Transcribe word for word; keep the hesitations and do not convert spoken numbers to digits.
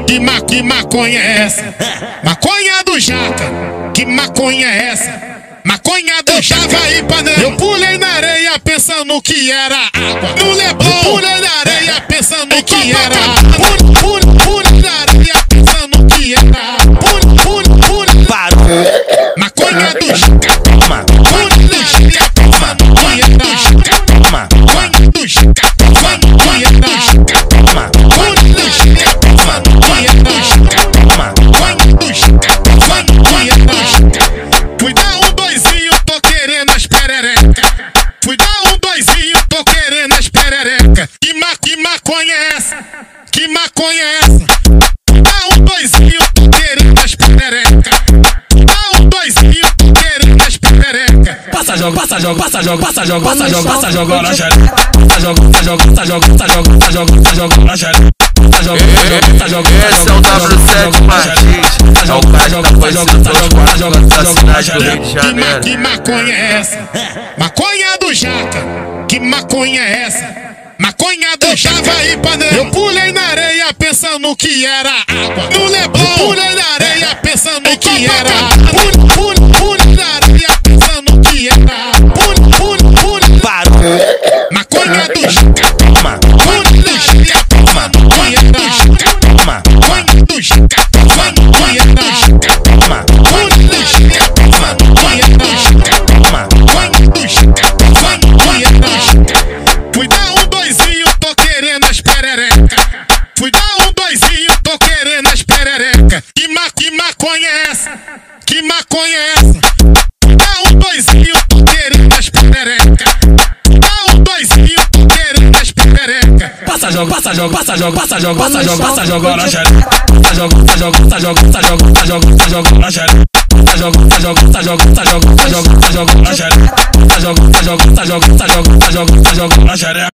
Que, ma, que maconha é essa? Maconha do Jaca. Que maconha é essa? Maconha do Jaca. Aí, panela. Eu pulei na areia pensando que era água. No Leblon. Pulei na areia pensando que era água. Pulei, pulei na areia pensando que era água. Pulei, pulei, pulei. Parou. Maconha do Jaca. Toma. Maconha do Jaca. Toma. Maconha do Jaca. Toma. Maconha do Jaca. Toma. Maconha do Jaca. Toma. Maconha do Jaca. Toma. Maconha do Jaca. Toma. Maconha do Jaca. Toma. Maconha do Jaca. Fui dar um doisinho, tô querendo as perereca. Fui dar um doisinho, tô querendo as perereca. Que, ma, que maconha é essa? Que maconha é essa? Fui dar um doisinho, tô querendo as perereca. Fui dar um doisinho, tô querendo as perereca. Passa jogo, passa jogo, passa jogo, passa jogo, passa jogo, passa jogo, na xereca. Passa jogo, passa jogo, passa jogo, passa jogo, passa jogo, passa jogo, na xereca. Passa jogo, passa jogo, esse é o W sete Martins. É o cara que tá conhecido da cidade do Rio de Janeiro. Que maconha é essa? Maconha do Jaca. Que maconha é essa? Maconha do Jaca. Aí, panela. Eu pulei na areia pensando que era água. No Leblon. Pulei na areia pensando que era água. Pulei, pulei na areia pensando que era água. Pulei, pulei, pulei. Parou. Maconha do Jaca. Toma. Maconha do Jaca. Toma. Maconha do Jaca. Toma. Maconha do Jaca. Toma. Maconha do Jaca. Toma. Maconha do Jaca. Toma. Maconha do Jaca. Toma. Maconha do Jaca. Toma. Maconha do Jaca. Fui dar um doisinho, tô querendo as perereca. Fui dar um doisinho, tô querendo as perereca. Que, ma, que maconha é essa? Que maconha é essa? Fui dar um doisinho, tô querendo as perereca. Fui dar um doisinho, tô querendo as perereca. Passa jogo, passa jogo, passa jogo, passa jogo, passa jogo, passa jogo, na xereca. Passa jogo, passa jogo, passa jogo, passa jogo, passa jogo, passa jogo, na xereca. Passa jogo, passa jogo, passa jogo, passa jogo, passa jogo, passa jogo, na xereca. Passa jogo, passa jogo, passa jogo, passa jogo, passa jogo, passa jogo, na xereca.